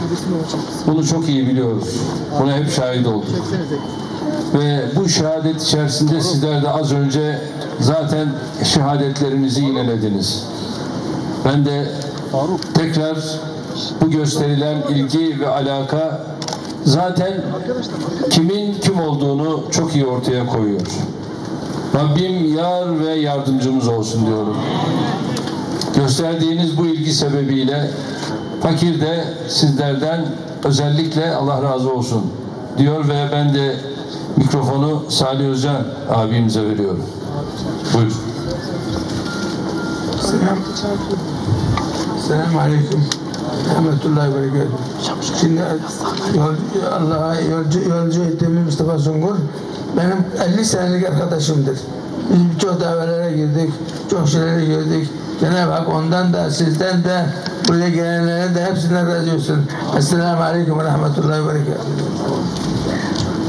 Bunu çok iyi biliyoruz. Buna hep şahit olduk. Ve bu şehadet içerisinde sizler de az önce zaten şehadetlerinizi yinelediniz. Ben de tekrar bu gösterilen ilgi ve alaka zaten kimin kim olduğunu çok iyi ortaya koyuyor. Rabbim yar ve yardımcımız olsun diyorum. Gösterdiğiniz bu ilgi sebebiyle fakir de sizlerden özellikle Allah razı olsun diyor ve ben de mikrofonu Salih Özcan abimize veriyorum. Buyur. Selamun Aleyküm. Rahmetullahi ve Berekatuhu. Şimdi Allah'a yolcu ettiğimiz Mustafa Sungur benim 50 senelik arkadaşımdır. Biz birçok davelere girdik, çok şeylere girdik. Cenab-ı Hak ondan da sizden de buraya gelenlere de hepsinden razı olsun. Esselamu Aleyküm ve Rahmetullahi ve Berekatuhu.